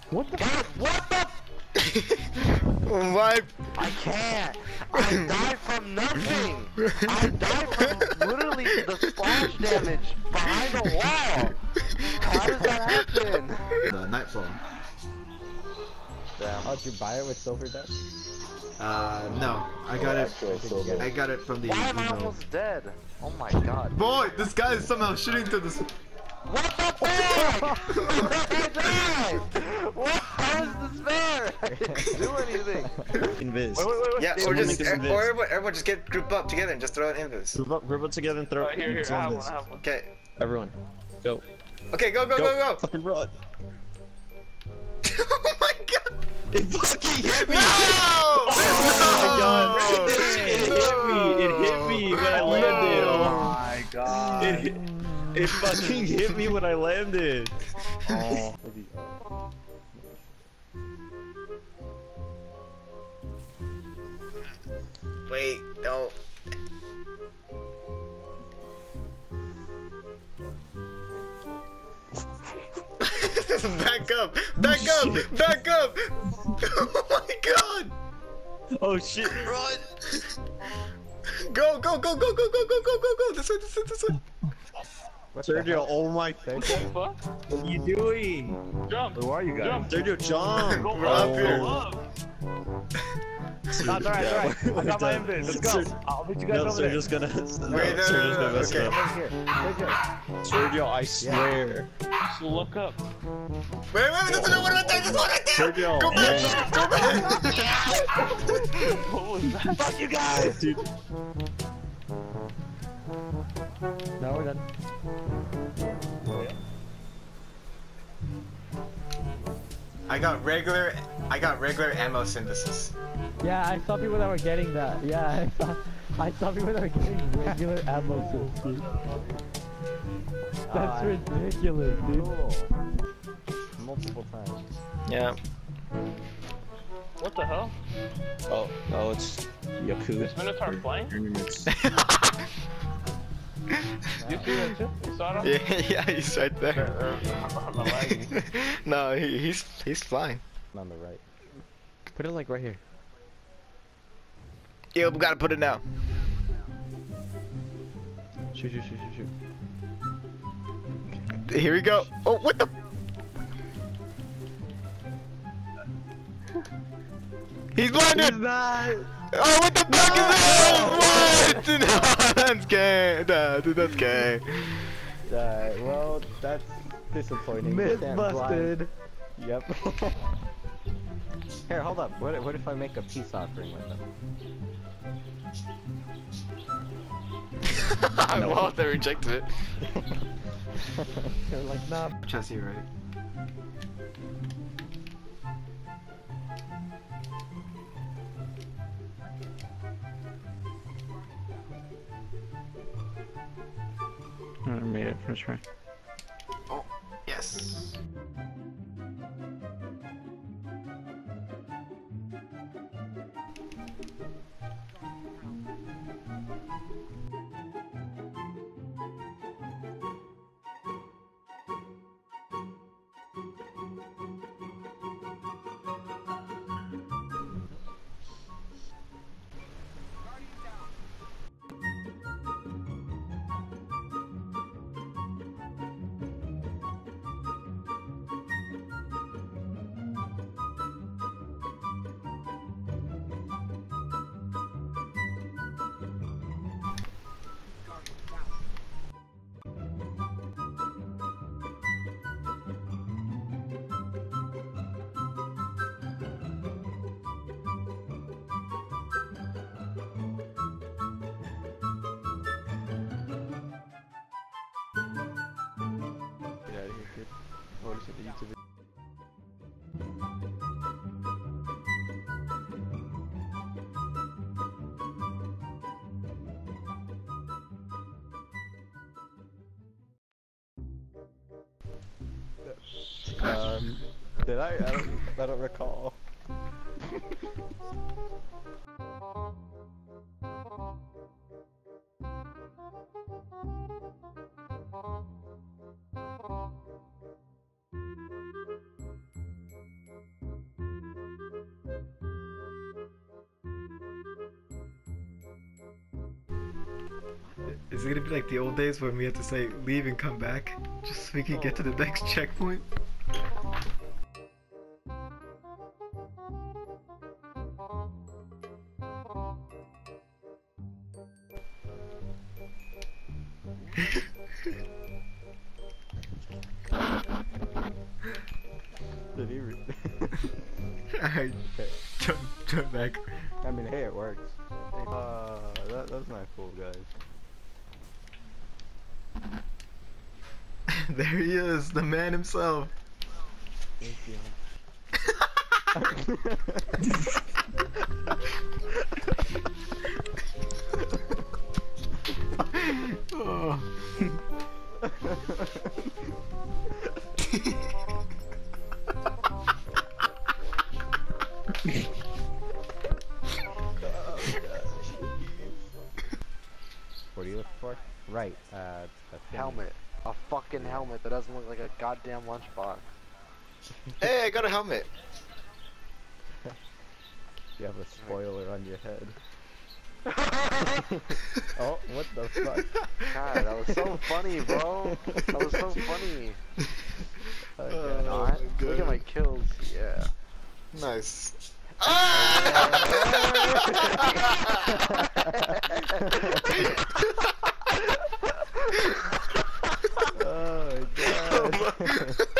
What the? God, what the? Why? I can't. I died from nothing. I died from literally the splash damage behind the wall. How does that happen? The Nightfall. Damn. How'd you buy it with silver dust? No. I got it. I got it from the. Why am I email. almost dead? Oh my god. Boy, this guy is somehow shooting to this. What the fuck? I died! What? How is this fair? I didn't do anything. Invis. Wait. Yeah, Dude, or Someone just make us invis. everyone just get grouped up together and just throw an invis. Group up together and throw it. Here, I have one, I have one. Okay. Everyone, go. Okay, go. Fucking run. Oh my god! It fucking hit me! No! Oh my god! It hit me when I landed. Oh my god. It fucking hit me when I landed. Oh. Wait, no. Back up! Back up! Back up! Oh my god! Oh shit, run! Go! This way! Sergio, oh my Thank god. you. What are you doing? Jump! Who are you guys? Sergio, jump! Go We're up here. up! It's alright. I got my invis. Let's go. I'll meet you guys over there. Sergio's gonna. Wait, no, Sergio's gonna mess okay. it up. Over here. Sergio, I swear. Just look up. Wait, this is one right there! This one right there! Sergio, Go back! Go back! What was that? Fuck you guys! dude. No, we're done. I got regular ammo synthesis. Yeah, I saw people that were getting that. Yeah, I saw people that were getting regular ammo synthesis. That's ridiculous, dude. Multiple times. Yeah. What the hell? Oh, it's Yaku. Is Minotaur flying? Tournaments. You see that too? You saw it? Yeah, he's right there. I'm lagging. No, he's flying. On the right. Put it like right here. Yeah, we gotta put it now. Shoot. Here we go. Oh, what the? He's blinded! Oh, what the fuck is that? What? No, that's gay. No, dude, that's gay. Well, that's disappointing. Myth Stand busted. blind. Yep. Here, hold up. What if I make a peace offering with them? Well, they rejected it. They're like, nah. Chessie, right? I made it first try. Oh, yes. Did I don't recall. Is it gonna be like the old days when we have to say leave and come back just so we can get to the next checkpoint? Did he Alright, jump back. I mean, hey, it works. That's not cool, guys. There he is, the man himself. Thank you. Oh. What are you looking for? Right, a thing. Helmet. A fucking helmet that doesn't look like a goddamn lunchbox. Hey, I got a helmet. You have a spoiler on your head. Oh, what the fuck? God, that was so funny, bro. That was so funny. Okay. Not. Look at my kills. Yeah. Nice. Oh my god.